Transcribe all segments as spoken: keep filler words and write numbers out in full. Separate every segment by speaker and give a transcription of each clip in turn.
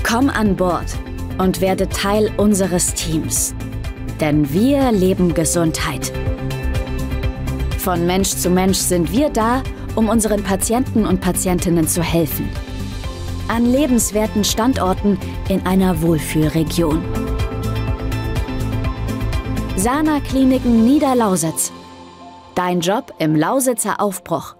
Speaker 1: Komm an Bord und werde Teil unseres Teams. Denn wir leben Gesundheit. Von Mensch zu Mensch sind wir da, um unseren Patienten und Patientinnen zu helfen. An lebenswerten Standorten in einer Wohlfühlregion. Sana Kliniken Niederlausitz. Dein Job im Lausitzer Aufbruch.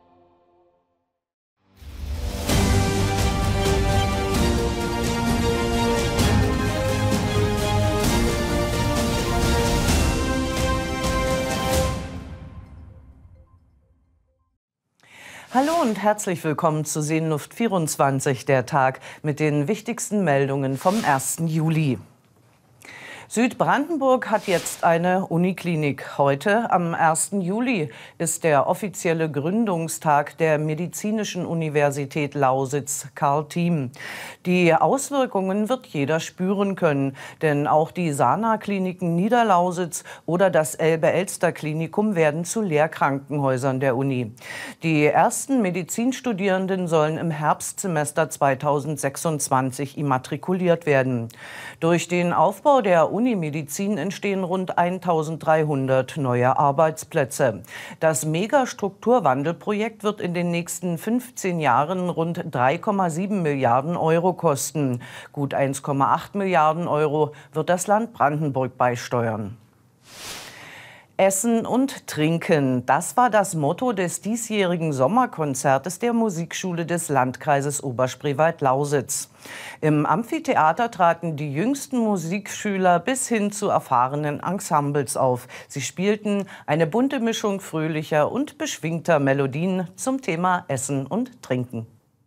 Speaker 2: Hallo und herzlich willkommen zu Seenluft vierundzwanzig, der Tag mit den wichtigsten Meldungen vom ersten Juli. Südbrandenburg hat jetzt eine Uniklinik. Heute, am ersten Juli, ist der offizielle Gründungstag der Medizinischen Universität Lausitz Karl Thiem. Die Auswirkungen wird jeder spüren können, denn auch die Sana Kliniken Niederlausitz oder das Elbe-Elster-Klinikum werden zu Lehrkrankenhäusern der Uni. Die ersten Medizinstudierenden sollen im Herbstsemester zweitausendsechsundzwanzig immatrikuliert werden. Durch den Aufbau der Unimedizin entstehen rund eintausenddreihundert neue Arbeitsplätze. Das Mega-Strukturwandelprojekt wird in den nächsten fünfzehn Jahren rund drei Komma sieben Milliarden Euro kosten. Gut eins Komma acht Milliarden Euro wird das Land Brandenburg beisteuern. Essen und Trinken, das war das Motto des diesjährigen Sommerkonzertes der Musikschule des Landkreises Oberspreewald-Lausitz. Im Amphitheater traten die jüngsten Musikschüler bis hin zu erfahrenen Ensembles auf. Sie spielten eine bunte Mischung fröhlicher und beschwingter Melodien zum Thema Essen und Trinken.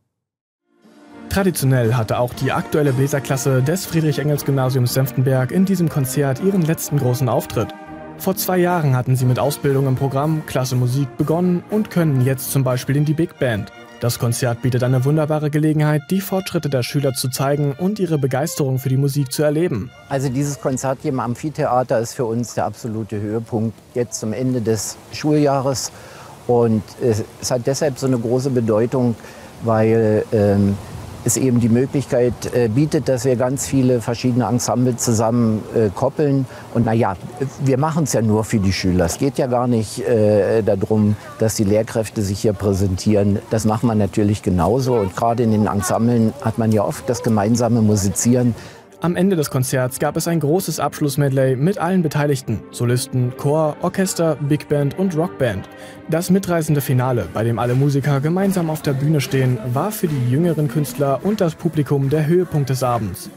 Speaker 3: Traditionell hatte auch die aktuelle Bläserklasse des Friedrich-Engels-Gymnasiums Senftenberg in diesem Konzert ihren letzten großen Auftritt. Vor zwei Jahren hatten sie mit Ausbildung im Programm Klasse Musik begonnen und können jetzt zum Beispiel in die Big Band. Das Konzert bietet eine wunderbare Gelegenheit, die Fortschritte der Schüler zu zeigen und ihre Begeisterung für die Musik zu erleben.
Speaker 4: Also dieses Konzert hier im Amphitheater ist für uns der absolute Höhepunkt jetzt zum Ende des Schuljahres. Und es hat deshalb so eine große Bedeutung, weil ähm, es eben die Möglichkeit äh, bietet, dass wir ganz viele verschiedene Ensembles zusammen äh, koppeln. Und naja, wir machen es ja nur für die Schüler. Es geht ja gar nicht äh, darum, dass die Lehrkräfte sich hier präsentieren. Das macht man natürlich genauso. Und gerade in den Ensemblen hat man ja oft das gemeinsame Musizieren.
Speaker 3: Am Ende des Konzerts gab es ein großes Abschlussmedley mit allen Beteiligten, Solisten, Chor, Orchester, Big Band und Rockband. Das mitreißende Finale, bei dem alle Musiker gemeinsam auf der Bühne stehen, war für die jüngeren Künstler und das Publikum der Höhepunkt des Abends.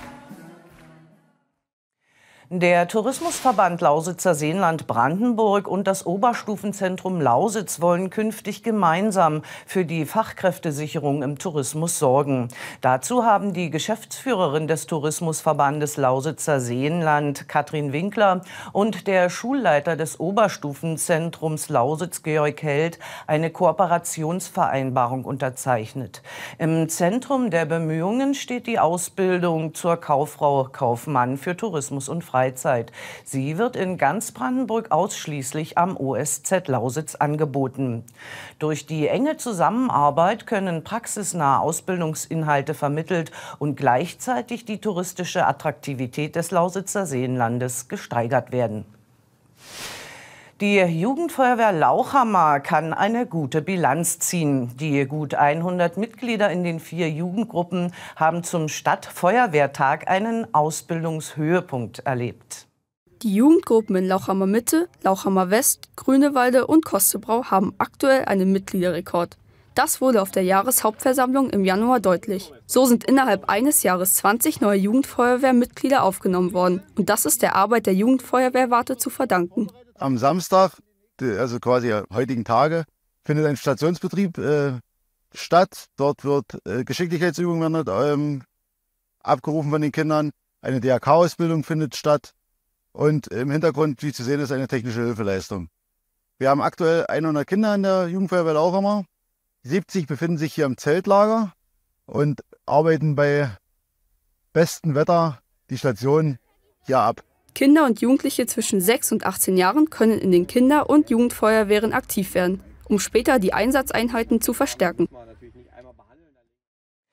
Speaker 2: Der Tourismusverband Lausitzer Seenland Brandenburg und das Oberstufenzentrum Lausitz wollen künftig gemeinsam für die Fachkräftesicherung im Tourismus sorgen. Dazu haben die Geschäftsführerin des Tourismusverbandes Lausitzer Seenland, Katrin Winkler, und der Schulleiter des Oberstufenzentrums Lausitz, Georg Held, eine Kooperationsvereinbarung unterzeichnet. Im Zentrum der Bemühungen steht die Ausbildung zur Kauffrau Kaufmann für Tourismus und Freizeit. Freizeit. Sie wird in ganz Brandenburg ausschließlich am O S Z Lausitz angeboten. Durch die enge Zusammenarbeit können praxisnahe Ausbildungsinhalte vermittelt und gleichzeitig die touristische Attraktivität des Lausitzer Seenlandes gesteigert werden. Die Jugendfeuerwehr Lauchhammer kann eine gute Bilanz ziehen. Die gut hundert Mitglieder in den vier Jugendgruppen haben zum Stadtfeuerwehrtag einen Ausbildungshöhepunkt erlebt.
Speaker 5: Die Jugendgruppen in Lauchhammer Mitte, Lauchhammer West, Grünewalde und Kostebrau haben aktuell einen Mitgliederrekord. Das wurde auf der Jahreshauptversammlung im Januar deutlich. So sind innerhalb eines Jahres zwanzig neue Jugendfeuerwehrmitglieder aufgenommen worden. Und das ist der Arbeit der Jugendfeuerwehrwarte zu verdanken.
Speaker 6: Am Samstag, also quasi heutigen Tage, findet ein Stationsbetrieb äh, statt. Dort wird äh, Geschicklichkeitsübungen werden ähm, abgerufen von den Kindern. Eine D R K-Ausbildung findet statt. Und im Hintergrund, wie zu sehen ist, eine technische Hilfeleistung. Wir haben aktuell hundert Kinder in der Jugendfeuerwehr Lauchhammer. siebzig befinden sich hier im Zeltlager und arbeiten bei bestem Wetter die Station hier ab.
Speaker 5: Kinder und Jugendliche zwischen sechs und achtzehn Jahren können in den Kinder- und Jugendfeuerwehren aktiv werden, um später die Einsatzeinheiten zu verstärken.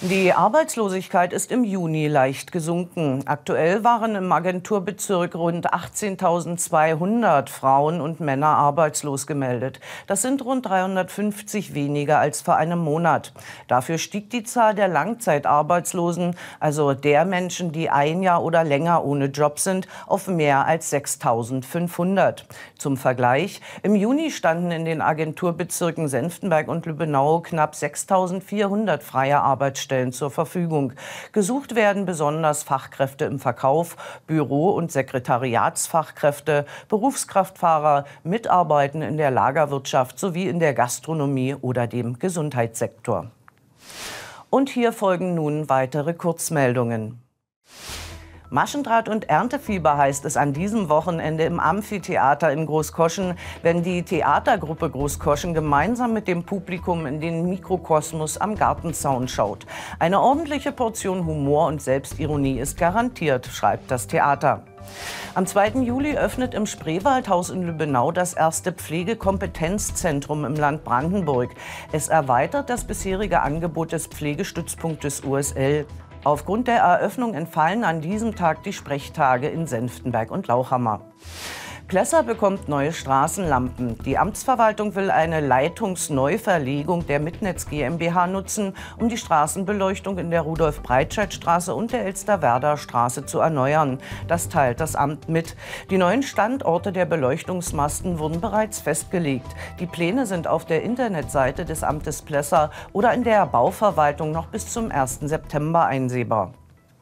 Speaker 2: Die Arbeitslosigkeit ist im Juni leicht gesunken. Aktuell waren im Agenturbezirk rund achtzehntausendzweihundert Frauen und Männer arbeitslos gemeldet. Das sind rund dreihundertfünfzig weniger als vor einem Monat. Dafür stieg die Zahl der Langzeitarbeitslosen, also der Menschen, die ein Jahr oder länger ohne Job sind, auf mehr als sechstausendfünfhundert. Zum Vergleich: Im Juni standen in den Agenturbezirken Senftenberg und Lübbenau knapp sechstausendvierhundert freie Arbeitsstellen zur Verfügung. Gesucht werden besonders Fachkräfte im Verkauf, Büro- und Sekretariatsfachkräfte, Berufskraftfahrer, Mitarbeiten in der Lagerwirtschaft sowie in der Gastronomie oder dem Gesundheitssektor. Und hier folgen nun weitere Kurzmeldungen. Maschendraht- und Erntefieber heißt es an diesem Wochenende im Amphitheater in Großkoschen, wenn die Theatergruppe Großkoschen gemeinsam mit dem Publikum in den Mikrokosmos am Gartenzaun schaut. Eine ordentliche Portion Humor und Selbstironie ist garantiert, schreibt das Theater. Am zweiten Juli öffnet im Spreewaldhaus in Lübbenau das erste Pflegekompetenzzentrum im Land Brandenburg. Es erweitert das bisherige Angebot des Pflegestützpunktes U S L. Aufgrund der Eröffnung entfallen an diesem Tag die Sprechtage in Senftenberg und Lauchhammer. Plessa bekommt neue Straßenlampen. Die Amtsverwaltung will eine Leitungsneuverlegung der Mitnetz GmbH nutzen, um die Straßenbeleuchtung in der Rudolf-Breitscheid-Straße und der Elsterwerda-Straße zu erneuern. Das teilt das Amt mit. Die neuen Standorte der Beleuchtungsmasten wurden bereits festgelegt. Die Pläne sind auf der Internetseite des Amtes Plessa oder in der Bauverwaltung noch bis zum ersten September einsehbar.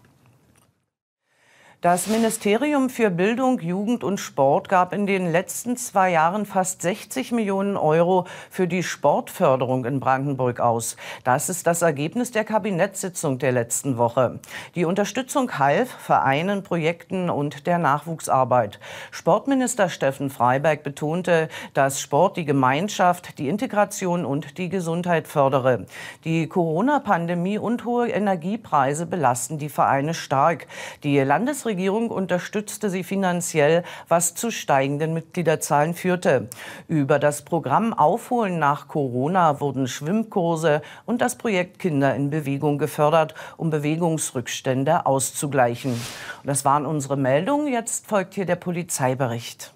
Speaker 2: Das Ministerium für Bildung, Jugend und Sport gab in den letzten zwei Jahren fast sechzig Millionen Euro für die Sportförderung in Brandenburg aus. Das ist das Ergebnis der Kabinettssitzung der letzten Woche. Die Unterstützung half Vereinen, Projekten und der Nachwuchsarbeit. Sportminister Steffen Freiberg betonte, dass Sport die Gemeinschaft, die Integration und die Gesundheit fördere. Die Corona-Pandemie und hohe Energiepreise belasten die Vereine stark. Die Landesregierung Die Regierung unterstützte sie finanziell, was zu steigenden Mitgliederzahlen führte. Über das Programm Aufholen nach Corona wurden Schwimmkurse und das Projekt Kinder in Bewegung gefördert, um Bewegungsrückstände auszugleichen. Und das waren unsere Meldungen. Jetzt folgt hier der Polizeibericht.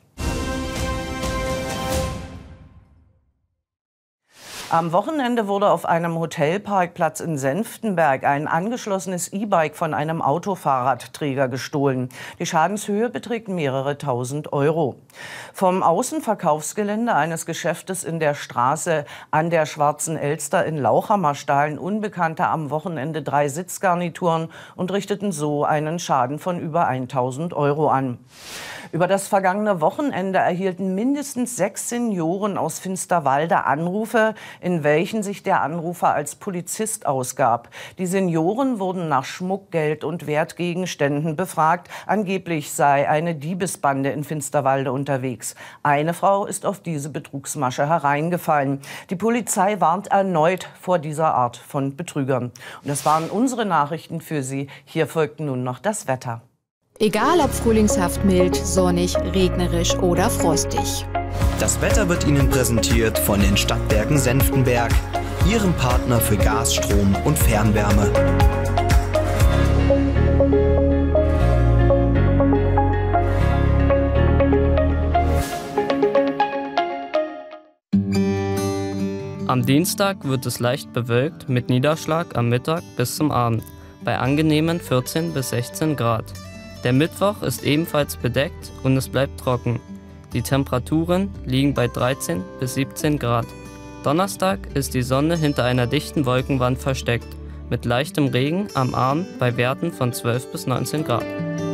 Speaker 2: Am Wochenende wurde auf einem Hotelparkplatz in Senftenberg ein angeschlossenes E-Bike von einem Autofahrradträger gestohlen. Die Schadenshöhe beträgt mehrere tausend Euro. Vom Außenverkaufsgelände eines Geschäftes in der Straße an der Schwarzen Elster in Lauchhammer stahlen Unbekannte am Wochenende drei Sitzgarnituren und richteten so einen Schaden von über tausend Euro an. Über das vergangene Wochenende erhielten mindestens sechs Senioren aus Finsterwalde Anrufe, in welchen sich der Anrufer als Polizist ausgab. Die Senioren wurden nach Schmuck, Geld und Wertgegenständen befragt. Angeblich sei eine Diebesbande in Finsterwalde unterwegs. Eine Frau ist auf diese Betrugsmasche hereingefallen. Die Polizei warnt erneut vor dieser Art von Betrügern. Und das waren unsere Nachrichten für Sie. Hier folgt nun noch das Wetter.
Speaker 7: Egal ob frühlingshaft mild, sonnig, regnerisch oder frostig.
Speaker 8: Das Wetter wird Ihnen präsentiert von den Stadtwerken Senftenberg, Ihrem Partner für Gas, Strom und Fernwärme.
Speaker 9: Am Dienstag wird es leicht bewölkt mit Niederschlag am Mittag bis zum Abend bei angenehmen vierzehn bis sechzehn Grad. Der Mittwoch ist ebenfalls bedeckt und es bleibt trocken. Die Temperaturen liegen bei dreizehn bis siebzehn Grad. Donnerstag ist die Sonne hinter einer dichten Wolkenwand versteckt, mit leichtem Regen am Abend bei Werten von zwölf bis neunzehn Grad.